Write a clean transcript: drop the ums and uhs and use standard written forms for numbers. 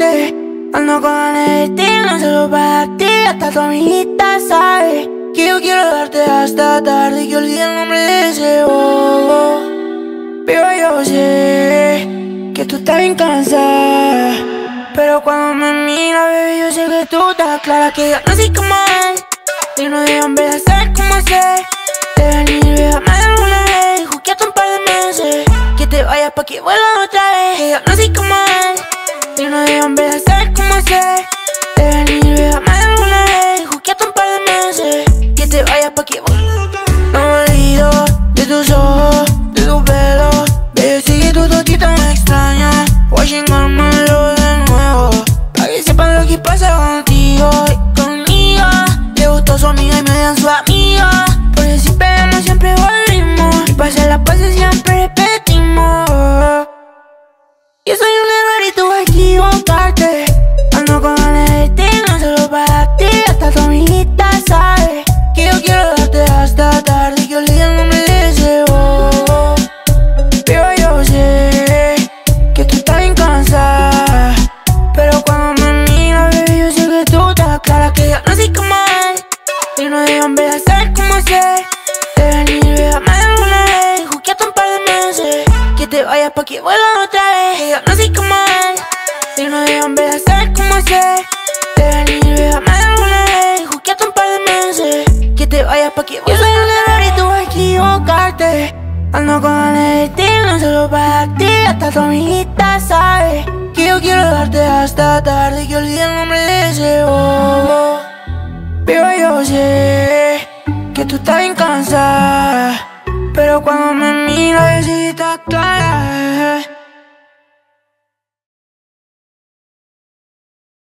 equivocarte. Ando con ganas de ti, no solo para ti. Hasta tu amiguita sabe que yo quiero darte hasta tarde, que olvide el nombre de ese bobo. Pero yo sé que tú estás bien cansada, pero cuando me mira, baby, yo sé que tú estás clara que yo no soy como él. Y no de hombre a saber cómo hacer. De venir, déjame alguna vez. Juqueate un par de meses. Que te vayas pa' que vuelva otra vez. Que yo no soy como él. Y no de hombre a saber cómo hacer. De venir, déjame alguna vez. Juqueate un par de meses. Que te vayas pa' que vuelva otra vez. No me olvido de tus ojos, de tu pelo. Baby, sé que tu toquita me extraña. Voy a chingármelo de nuevo, pa' que sepan lo que pasa contigo y conmigo. Le gustó su amiga y me dan su amiga. Porque si pegamos siempre volvimos, y para hacer las paces siempre repetimos. Yo soy un error y tú vas a equivocarte. Ando con ganas de ti, no solo para ti. Hasta tu amiguita sabe que yo quiero darte hasta tarde, que olvide el nombre de ese bobo. Pero yo sé que tú estás bien cansada, pero cuando me mira, baby, yo sé que tú estás clara que yo no soy como él. Y no de hombre a saber cómo hacer. De venir, déjame alguna vez. Juqueate un par de meses. Que te vayas pa' que vuelva otra vez. Que yo no soy como él. Y no de hombre a saber cómo hacer. De venir, déjame alguna vez. Juqueate un par de meses. Que te vayas pa' que vuelva. Yo soy un error y tú vas a equivocarte. Ando con ganas de ti, no solo para ti. Hasta tu amiguita sabe que yo quiero darte hasta tarde, que olvide el nombre de ese bobo. Pero yo sé que tú estás bien cansada, pero cuando me miras, yo sé que estás clara.